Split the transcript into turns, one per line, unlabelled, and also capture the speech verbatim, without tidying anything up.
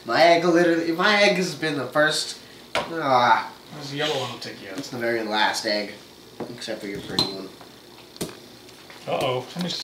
My egg literally, my egg has been the first, ah.
There's the yellow one will take you out.
It's the very last egg, except for your pretty one.
Uh-oh. Somebody's